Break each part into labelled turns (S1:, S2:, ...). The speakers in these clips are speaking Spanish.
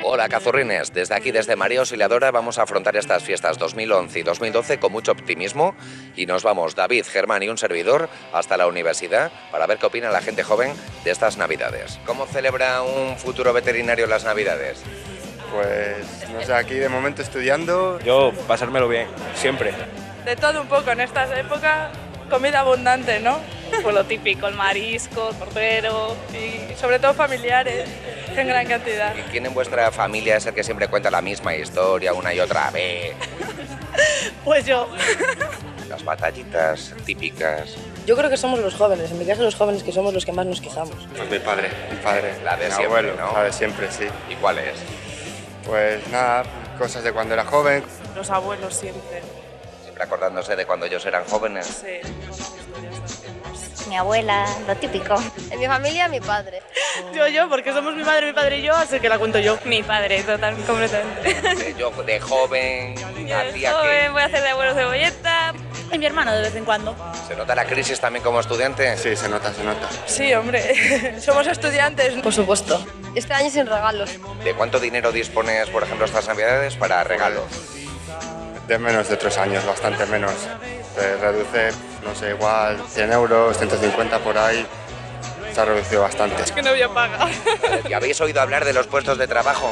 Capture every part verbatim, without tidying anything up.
S1: Hola cazurrines, desde aquí, desde María Auxiliadora, vamos a afrontar estas fiestas dos mil once y dos mil doce con mucho optimismo y nos vamos, David, Germán y un servidor, hasta la universidad para ver qué opina la gente joven de estas navidades. ¿Cómo celebra un futuro veterinario las navidades?
S2: Pues, no sé, aquí de momento estudiando.
S3: Yo, pasármelo bien, siempre.
S4: De todo un poco en estas épocas, comida abundante, ¿no?
S5: Pues lo típico, el marisco, el cordero.
S4: Y sobre todo familiares, en gran cantidad.
S1: ¿Y quién en vuestra familia es el que siempre cuenta la misma historia una y otra vez?
S5: Pues yo.
S1: Las batallitas típicas.
S6: Yo creo que somos los jóvenes, en mi caso los jóvenes que somos los que más nos quejamos.
S2: Pues mi padre, mi padre.
S1: La de
S2: mi
S1: siempre,
S2: abuelo,
S1: ¿no?
S2: La de siempre, sí.
S1: ¿Y cuál es?
S2: Pues nada, cosas de cuando era joven.
S4: Los abuelos siempre.
S1: Siempre acordándose de cuando ellos eran jóvenes.
S4: Sí.
S7: Mi abuela, lo típico.
S8: En mi familia, mi padre.
S4: Yo, yo, porque somos mi madre, mi padre y yo, así que la cuento yo.
S5: Mi padre, total, completamente.
S1: De, yo de joven, hacía
S5: Joven,
S1: que...
S5: voy a hacer de abuelo cebolleta. Y mi hermano de vez en cuando.
S1: ¿Se nota la crisis también como estudiante?
S2: Sí, se nota, se nota.
S4: Sí, hombre, somos estudiantes.
S6: Por supuesto.
S8: Este año sin regalos.
S1: ¿De cuánto dinero dispones, por ejemplo, estas navidades para regalos?
S2: De menos de otros años, bastante menos. Se reduce, no sé, igual cien euros, ciento cincuenta por ahí. Se ha reducido bastante.
S4: Que no había paga.
S1: ¿Y habéis oído hablar de los puestos de trabajo?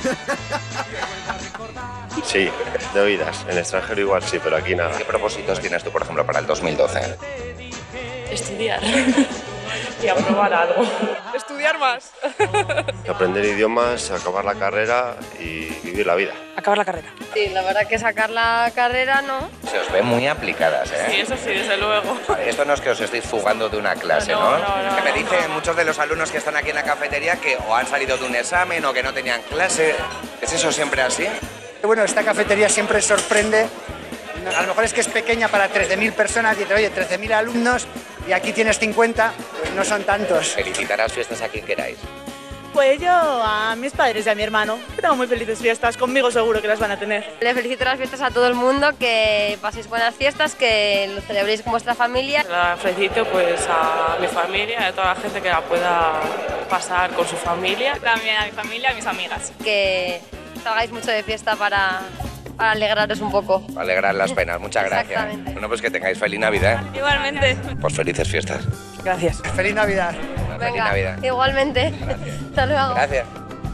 S9: Sí, de oídas. En el extranjero igual sí, pero aquí nada.
S1: ¿Qué propósitos tienes tú, por ejemplo, para el dos mil doce?
S5: Estudiar. Y aprobar algo.
S4: Estudiar más.
S9: Aprender idiomas, acabar la carrera y vivir la vida.
S5: Acabar la carrera.
S8: Sí, la verdad que sacar la carrera no.
S1: Se os ven muy aplicadas, ¿eh?
S4: Sí, eso sí, desde luego.
S1: Vale, esto no es que os estéis fugando de una clase, ¿no?
S4: No, no, no,
S1: que me
S4: no,
S1: dicen
S4: no.
S1: muchos de los alumnos que están aquí en la cafetería que o han salido de un examen o que no tenían clase. ¿Es eso siempre así?
S10: Bueno, esta cafetería siempre sorprende. A lo mejor es que es pequeña para trece mil personas y te oye, trece mil alumnos y aquí tienes cincuenta, pues no son tantos.
S1: Felicitar las fiestas a quien queráis.
S5: Pues yo a mis padres y a mi hermano, que tengo muy felices fiestas, conmigo seguro que las van a tener.
S8: Le felicito las fiestas a todo el mundo, que paséis buenas fiestas, que lo celebréis con vuestra familia.
S4: La felicito pues a mi familia y a toda la gente que la pueda pasar con su familia.
S5: También a mi familia y a mis amigas.
S8: Que salgáis mucho de fiesta para, para alegraros un poco.
S1: Alegrar las penas, muchas gracias.
S8: Exactamente.
S1: Bueno, pues que tengáis feliz Navidad.
S5: Igualmente.
S1: Pues felices fiestas.
S4: Gracias.
S10: ¡Feliz Navidad!
S1: Una feliz
S8: Venga,
S1: Navidad.
S8: igualmente. Hasta luego.
S1: Gracias.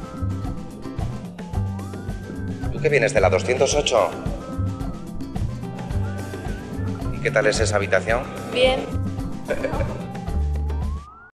S1: ¿Tú qué vienes de la doscientos ocho? ¿Y qué tal es esa habitación?
S5: Bien.